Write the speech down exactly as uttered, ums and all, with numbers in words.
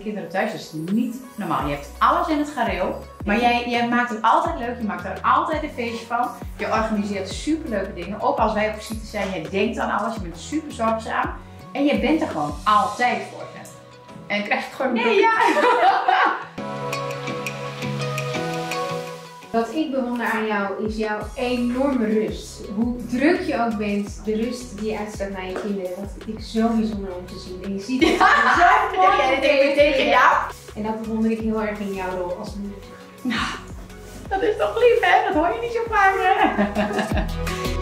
kinderen thuis. Dat is niet normaal. Je hebt alles in het gareel. Maar jij, jij maakt het altijd leuk. Je maakt er altijd een feestje van. Je organiseert superleuke dingen. Ook als wij op visite zijn. Jij denkt aan alles. Je bent super zorgzaam. En je bent er gewoon altijd voor ze. En krijg je het gewoon nee, ja. Wat ik bewonder aan jou is jouw enorme rust. Hoe druk je ook bent, de rust die je uitstraalt naar je kinderen, dat vind ik zo bijzonder om te zien. En je ziet het ja. zo mooi. Ja, dat denk ik tegen jou. En dat bewonder ik heel erg in jouw rol als moeder. Nou, dat is toch lief hè? Dat hoor je niet zo vaak hè?